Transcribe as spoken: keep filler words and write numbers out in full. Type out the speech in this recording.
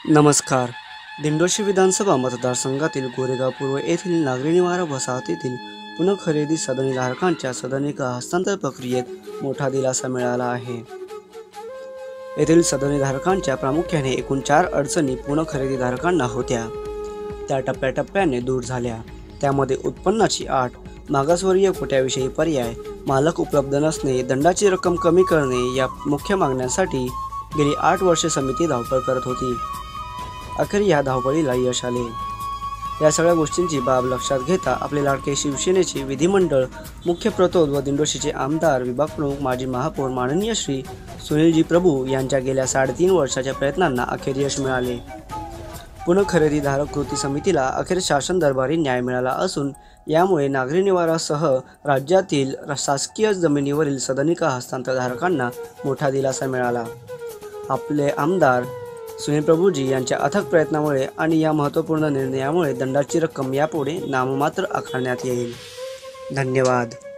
नमस्कार. दिंडोशी विधानसभा मतदारसंघातील गोरेगाव पूर्व येथील नागरी निवारा वसाहतीतील पुनःखरेदी सदनीधारकांच्या सदनिका हस्तांतर प्रक्रियेत मोठा दिलासा मिळाला आहे. येथील सदनीधारकांच्या प्रामुख्याने एकूण चार अडचणी पुनःखरेदीधारकांना होत्या, त्या टप्प्याटप्प्याने दूर झाल्या. त्यामध्ये उत्पन्नाची आट, मागासवर्गीय कोट्याविषयी पर्याय, मालक उपलब्ध नसणे, दंडाची रक्कम कमी करणे या मुख्य मागण्यांसाठी गेली आठ वर्षे समिती धावपळ करत होती. अखेर या धावपळीला यश आले. या सगळ्या गोष्टींची बाब लक्षात घेता आपले लाडके शिवसेनेचे विधिमंडळ मुख्य प्रतोद व दिंडोशीचे आमदार, विभाग प्रमुख, माजी महापौर माननीय श्री सुनीलजी प्रभू यांच्या गेल्या साडेतीन वर्षाच्या प्रयत्नांना अखेर यश मिळाले. पुनःखरेदीधारक कृती समितीला अखेर शासन दरबारी न्याय मिळाला असून यामुळे नागरी निवारासह राज्यातील शासकीय जमिनीवरील सदनिका हस्तांतरधारकांना मोठा दिलासा मिळाला. आपले आमदार सुनील प्रभूजी यांच्या अथक प्रयत्नामुळे आणि या महत्त्वपूर्ण निर्णयामुळे दंडाची रक्कम यापुढे नाममात्र आकारण्यात येईल. धन्यवाद.